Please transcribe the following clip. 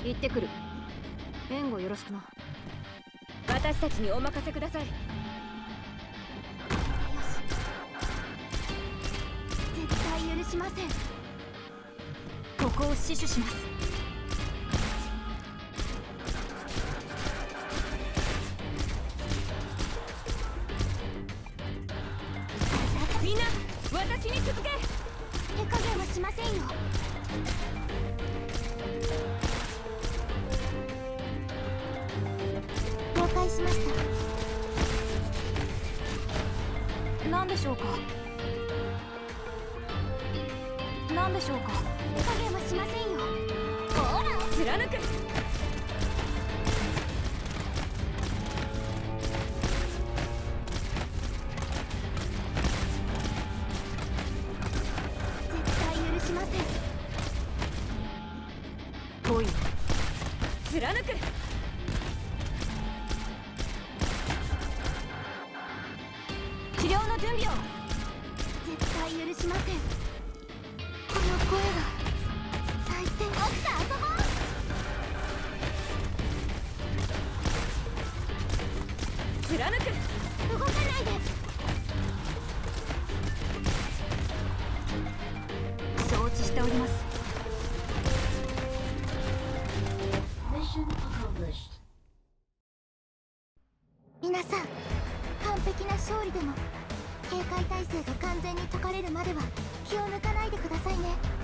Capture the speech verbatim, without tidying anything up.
行ってくる。援護よろしくな。 私たちにお任せください。 絶対許しません。 ここを死守します。 みんな私に続け。 手加減はしませんよ。了解しました。 何でしょうか。何でしょうか。 手加減はしませんよ。ほら貫く。 絶対許しません。 来い。 貫く。 治療の準備を。 絶対許しません。この声が最低。起きて遊ぼう。 貫く。 動かないで。 承知しております。 皆さん、完璧な勝利でも警戒態勢が完全に解かれるまでは気を抜かないでくださいね。